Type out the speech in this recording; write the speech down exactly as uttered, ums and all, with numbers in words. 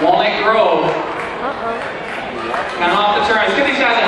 Walnut Grove. Uh-oh. Coming off the turn. Let's give these guys a